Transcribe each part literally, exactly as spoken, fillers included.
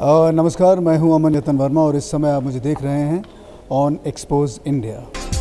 Uh, नमस्कार, मैं हूं अमन यतन वर्मा और इस समय आप मुझे देख रहे हैं on expose India.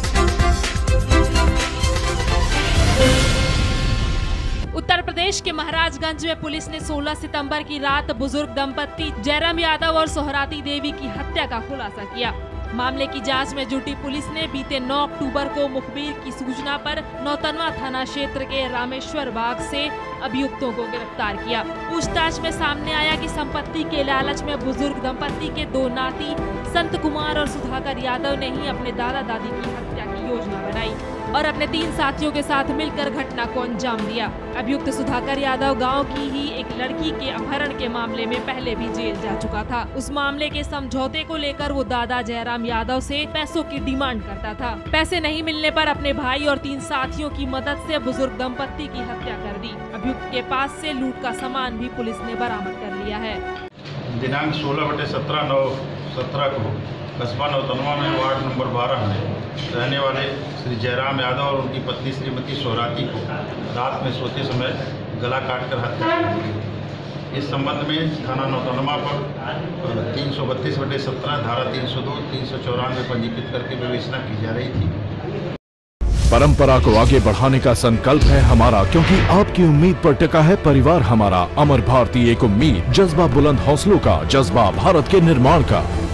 Uttar Pradesh के महाराजगंज में पुलिस ने सोलह सितंबर की रात बुजुर्ग दंपत्ति जयराम यादव और सोहराती देवी की हत्या का खुलासा किया। मामले की जांच में जुटी पुलिस ने बीते नौ अक्टूबर को मुखबिर की सूचना पर नौतनवा थाना क्षेत्र के रामेश्वर बाग से अभियुक्तों को गिरफ्तार किया। पूछताछ में सामने आया कि संपत्ति के लालच में बुजुर्ग दंपत्ति के दो नाती संत कुमार और सुधाकर यादव ने ही अपने दादा दादी की हत्या की योजना बनाई और अपने तीन साथियों के साथ मिलकर घटना को अंजाम दिया। अभियुक्त सुधाकर यादव गांव की ही एक लड़की के अपहरण के मामले में पहले भी जेल जा चुका था। उस मामले के समझौते को लेकर वो दादा जयराम यादव से पैसों की डिमांड करता था। पैसे नहीं मिलने पर अपने भाई और तीन साथियों की मदद से बुजुर्ग दंपत्ति की हत्या कर दी। अभियुक्त के पास से लूट का सामान भी पुलिस ने बरामद कर लिया है। दिनांक सोलह बटे सत्रह नौ सत्रह को कस्बा नौतनवा में वार्ड नंबर बारह में रहने वाले श्री जयराम यादव और उनकी पत्नी श्रीमती सोहराती को रात में सोते समय गला काटकर हत्या की गई। इस संबंध में थाना नौतनवा पर तीन सौ बत्तीस बटे सत्रह धारा तीन सौ दो तीन सौ चौरानवे पंजीकृत करके विवेचना की जा रही थी। परंपरा को आगे बढ़ाने का संकल्प है हमारा, क्योंकि आपकी उम्मीद पर टिका है परिवार हमारा। अमर भारती एक उम्मीद, जज्बा बुलंद हौसलों का, जज्बा भारत के निर्माण का।